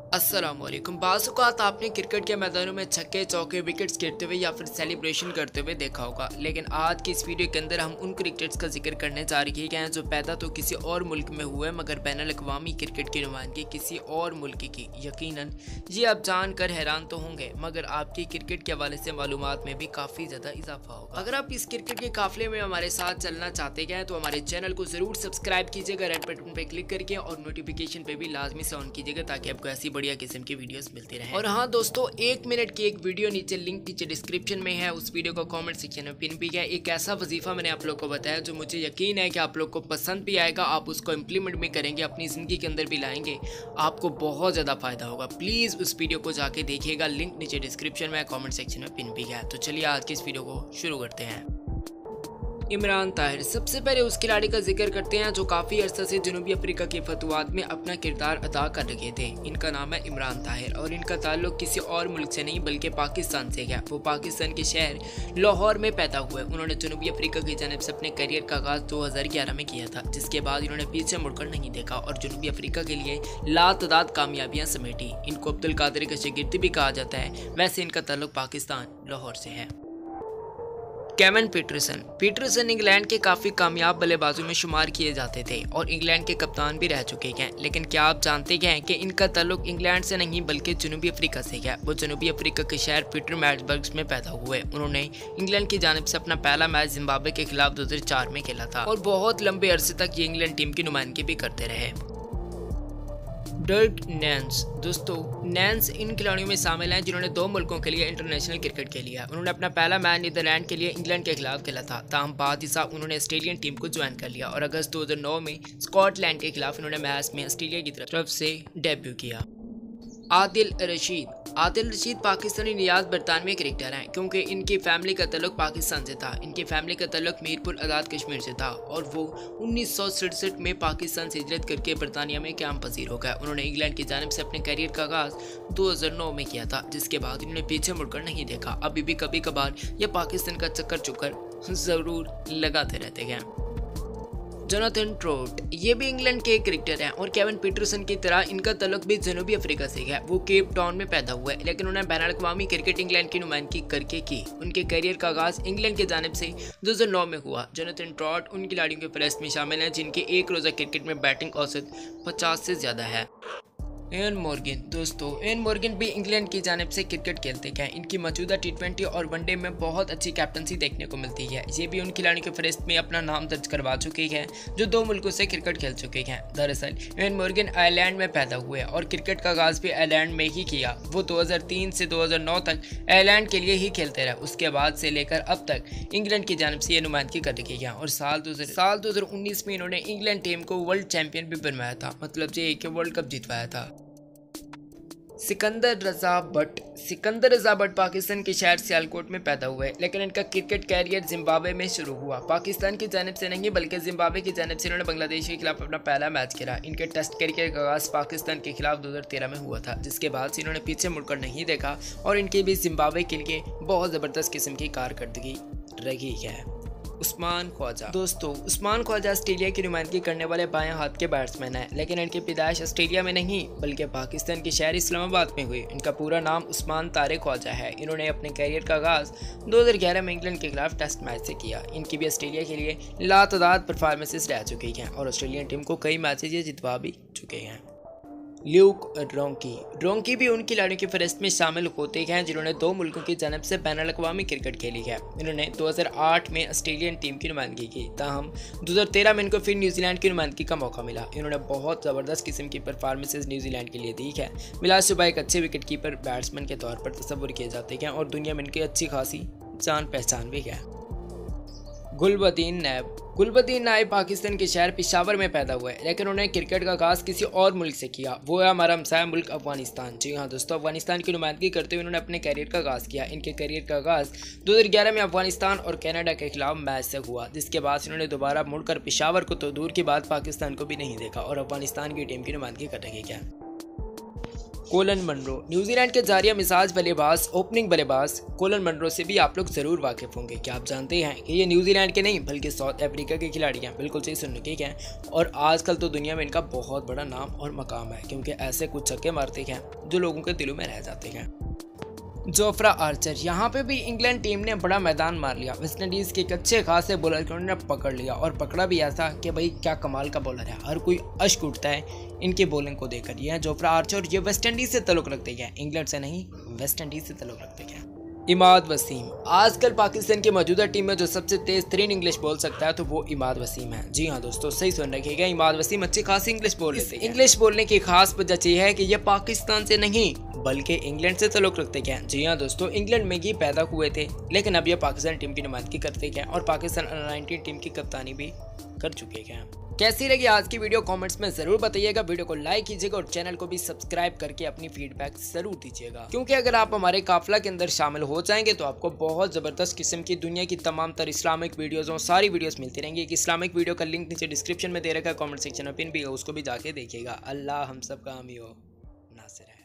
अस्सलामुअलैकुम। बाज़ औक़ात आपने क्रिकेट के मैदानों में छक्के चौके विकेट्स गिरते हुए या फिर सेलिब्रेशन करते हुए देखा होगा, लेकिन आज की इस वीडियो के अंदर हम उन क्रिकेटर्स का जिक्र करने जा रहे हैं जो पैदा तो किसी और मुल्क में हुए मगर बैनुल-अक़वामी क्रिकेट की नुमाइंदगी किसी और मुल्क की। यकीनन ये आप जानकर हैरान तो होंगे मगर आपकी क्रिकेट के हवाले से मालूमात में भी काफ़ी ज़्यादा इजाफा होगा। अगर आप इस क्रिकेट के काफिले में हमारे साथ चलना चाहते हैं तो हमारे चैनल को ज़रूर सब्सक्राइब कीजिएगा रेड बटन पर क्लिक करके, और नोटिफिकेशन पे भी लाजमी से ऑन कीजिएगा ताकि आपको ऐसी बढ़िया किस्म की वीडियोस मिलती रहे। और हाँ दोस्तों, 1 मिनट की एक वीडियो नीचे लिंक नीचे डिस्क्रिप्शन में है, उस वीडियो को कमेंट सेक्शन में पिन भी है। एक ऐसा वजीफा मैंने आप लोग को बताया जो मुझे यकीन है कि आप लोग को पसंद भी आएगा, आप उसको इम्प्लीमेंट भी करेंगे, अपनी ज़िंदगी के अंदर भी लाएंगे, आपको बहुत ज़्यादा फायदा होगा। प्लीज़ उस वीडियो को जाके देखिएगा, लिंक नीचे डिस्क्रिप्शन में, कमेंट सेक्शन में पिन भी है। तो चलिए आज की इस वीडियो को शुरू करते हैं। इमरान ताहिर, सबसे पहले उस खिलाड़ी का जिक्र करते हैं जो काफ़ी अरसा से जनूबी अफ्रीका के फतवात में अपना किरदार अदा कर रहे थे। इनका नाम है इमरान ताहिर और इनका ताल्लुक किसी और मुल्क से नहीं बल्कि पाकिस्तान से है। वो पाकिस्तान के शहर लाहौर में पैदा हुए। उन्होंने जनूबी अफ्रीका की जानिब से अपने करियर का आगाज़ 2011 में किया था, जिसके बाद इन्होंने पीछे मुड़कर नहीं देखा और जनूबी अफ्रीका के लिए लातादाद कामयाबियाँ समेटी। इनको अब्दुल कादिर का शागिर्द भी कहा जाता है। वैसे इनका ताल्लुक पाकिस्तान लाहौर से है। केविन पीटरसन इंग्लैंड के काफ़ी कामयाब बल्लेबाजों में शुमार किए जाते थे और इंग्लैंड के कप्तान भी रह चुके हैं। लेकिन क्या आप जानते हैं कि इनका ताल्लुक इंग्लैंड से नहीं बल्कि जनूबी अफ्रीका से है। वो जनूबी अफ्रीका के शहर पीटरमारिट्सबर्ग में पैदा हुए। उन्होंने इंग्लैंड की जानिब से अपना पहला मैच जिम्बाब्वे के खिलाफ 2004 में खेला था और बहुत लंबे अरसे तक ये इंग्लैंड टीम की नुमाइंदगी भी करते रहे। डर्क नैंस, दोस्तों नैंस इन खिलाड़ियों में शामिल हैं जिन्होंने 2 मुल्कों के लिए इंटरनेशनल क्रिकेट खेली है। उन्होंने अपना पहला मैच नीदरलैंड के लिए इंग्लैंड के खिलाफ खेला था। ताहम बाद ही साहब उन्होंने ऑस्ट्रेलियन टीम को ज्वाइन कर लिया और अगस्त 2009 में स्कॉटलैंड के खिलाफ उन्होंने मैच में ऑस्ट्रेलिया की तरफ से डेब्यू किया। आदिल रशीद पाकिस्तानी नियाज बरतानवी क्रिकेटर हैं क्योंकि इनकी फैमिली का तल्लुक पाकिस्तान से था। इनकी फैमिली का तल्लुक मीरपुर आज़ाद कश्मीर से था और वो 1967 में पाकिस्तान से हिजरत करके बरतानिया में क़याम पजीर हो गए। उन्होंने इंग्लैंड की जानिब से अपने करियर का आगाज़ 2009 में किया था, जिसके बाद इन्होंने पीछे मुड़कर नहीं देखा। अभी भी कभी कभार ये पाकिस्तान का चक्कर चुक्कर ज़रूर लगाते रहते हैं। जोनाथन ट्रोट, ये भी इंग्लैंड के एक क्रिकेटर हैं और केविन पीटरसन की तरह इनका तल्लुक भी जनूबी अफ्रीका से है। वो केप टाउन में पैदा हुए लेकिन उन्हें बैनुल-अक़वामी क्रिकेट इंग्लैंड की नुमाइंदगी करके की। उनके करियर का आगाज़ इंग्लैंड की जानिब से 2009 में हुआ। जोनाथन ट्रोट उन खिलाड़ियों के फहरिस्त में शामिल हैं जिनके एक रोज़ा क्रिकेट में बैटिंग औसत 50 से ज़्यादा है। एन मॉर्गन, दोस्तों एन मॉर्गन भी इंग्लैंड की जानिब से क्रिकेट खेलते हैं। इनकी मौजूदा T20 और वनडे में बहुत अच्छी कैप्टनसी देखने को मिलती है। ये भी उन खिलाड़ियों के फहरिस्त में अपना नाम दर्ज करवा चुके हैं जो 2 मुल्कों से क्रिकेट खेल चुके हैं। दरअसल एन मॉर्गन आयरलैंड में पैदा हुए और क्रिकेट का आगाज़ भी आयरलैंड में ही किया। वो 2003 से 2009 तक आयरलैंड के लिए ही खेलते रहे। उसके बाद से लेकर अब तक इंग्लैंड की जानिब से ये नुमाइंदगी कर रही है और साल 2019 में इन्होंने इंग्लैंड टीम को वर्ल्ड चैंपियन भी बनवाया था, मतलब ये कि वर्ल्ड कप जितवाया था। सिकंदर रजा भट्ट पाकिस्तान के शहर सियालकोट में पैदा हुए लेकिन इनका क्रिकेट कैरियर जिम्बाब्वे में शुरू हुआ। पाकिस्तान की जानिब से नहीं बल्कि जिम्बाब्वे की जानिब से इन्होंने बांग्लादेश के खिलाफ अपना पहला मैच खेला। इनके टेस्ट करियर का आगाज़ पाकिस्तान के खिलाफ 2013 में हुआ था, जिसके बाद से इन्होंने पीछे मुड़कर नहीं देखा और इनकी भी जिम्बाब्वे के लिए बहुत ज़बरदस्त किस्म की कारकर्दगी रही है। उस्मान ख्वाजा, दोस्तों उस्मान ख्वाजा ऑस्ट्रेलिया की नुमाइंदगी करने वाले बाएं हाथ के बैट्समैन हैं, लेकिन इनकी पैदाइश ऑस्ट्रेलिया में नहीं बल्कि पाकिस्तान के शहर इस्लामाबाद में हुई। इनका पूरा नाम उस्मान तारिक ख्वाजा है। इन्होंने अपने करियर का आगाज़ 2011 में इंग्लैंड के खिलाफ टेस्ट मैच से किया। इनकी भी ऑस्ट्रेलिया के लिए लातादाद परफॉर्मेंसेस रह चुकी हैं और ऑस्ट्रेलियन टीम को कई मैचेज ये जितवा भी चुके हैं। ल्यूक रोंकी भी उन खिलाड़ियों की फहरिस्त में शामिल होते हैं जिन्होंने 2 मुल्कों की जानिब से बैनुल-अक़वामी क्रिकेट खेली है। इन्होंने 2008 में ऑस्ट्रेलियन टीम की नुमाइंदगी की, ताहम 2013 में इनको फिर न्यूजीलैंड की नुमाइंदगी का मौका मिला। इन्होंने बहुत ज़बरदस्त किस्म की परफॉर्मेंसेस न्यूजीलैंड के लिए दी है। बिलाशुबा एक अच्छे विकेट कीपर बैट्समैन के तौर पर तस्वुर किए जाते हैं और दुनिया में इनकी अच्छी खासी जान पहचान भी है। गुलबदीन नायब पाकिस्तान के शहर पेशावर में पैदा हुए लेकिन उन्हें क्रिकेट का आगाज़ किसी और मुल्क से किया। वो है हमारा हमसाया मुल्क अफगानिस्तान। जी हाँ दोस्तों, अफगानिस्तान की नुमाइंदगी करते हुए उन्होंने अपने करियर का आगाज़ किया। इनके करियर का आगाज़ 2011 में अफगानिस्तान और कनाडा के खिलाफ मैच से हुआ, जिसके बाद इन्होंने दोबारा मुड़कर पेशावर को तो दूर की बात पाकिस्तान को भी नहीं देखा और अफगानिस्तान की टीम की नुमाइंदगी कर रही है। कोलन मनरो न्यूजीलैंड के जारिया मिजाज बल्लेबाज ओपनिंग बल्लेबाज कोलन मनरो से भी आप लोग जरूर वाकिफ होंगे। क्या आप जानते हैं कि ये न्यूजीलैंड के नहीं बल्कि साउथ अफ्रीका के खिलाड़ी हैं? बिल्कुल सही सुनने के हैं। और आजकल तो दुनिया में इनका बहुत बड़ा नाम और मकाम है, क्योंकि ऐसे कुछ छक्के मारते हैं जो लोगों के दिलों में रह जाते हैं। जोफ्रा आर्चर, यहाँ पे भी इंग्लैंड टीम ने बड़ा मैदान मार लिया। वेस्टइंडीज़ के एक अच्छे खासे बॉलर को उन्होंने पकड़ लिया और पकड़ा भी ऐसा कि भाई क्या कमाल का बॉलर है, हर कोई अश्क उठता है इनकी बॉलिंग को देखकर। ये है जोफ्रा आर्चर, ये वेस्टइंडीज़ से ताल्लुक़ रखते हैं, इंग्लैंड से नहीं वेस्टइंडीज़ से ताल्लुक़ रखते हैं। इमाद वसीम, आजकल पाकिस्तान की मौजूदा टीम में जो सबसे तेज तरीन इंग्लिश बोल सकता है तो वो इमाद वसीम है। जी हाँ दोस्तों, सही सुन रखिएगा, इमाद वसीम अच्छी खासी इंग्लिश बोल लेते हैं। इंग्लिश बोलने की खास वजह यह है कि ये पाकिस्तान से नहीं बल्कि इंग्लैंड से ताल्लुक़ रखते हैं। जी हाँ दोस्तों, इंग्लैंड में ही पैदा हुए थे, लेकिन अब ये पाकिस्तान टीम की नुमाइंदगी करते हैं और पाकिस्तान अंडर-19 टीम की कप्तानी भी कर चुके हैं। कैसी लगी आज की वीडियो कमेंट्स में जरूर बताइएगा। वीडियो को लाइक कीजिएगा और चैनल को भी सब्सक्राइब करके अपनी फीडबैक जरूर दीजिएगा, क्योंकि अगर आप हमारे काफिला के अंदर शामिल हो जाएंगे तो आपको बहुत जबरदस्त किस्म की दुनिया की तमाम तर इस्लामिक वीडियोस और सारी वीडियोस मिलती रहेंगी। एक इस्लामिक वीडियो का लिंक नीचे डिस्क्रिप्शन में दे रखा है, कमेंट सेक्शन में पिन भी है, उसको भी जाके देखिएगा। अल्लाह हम सब का हामी हो नासिर है।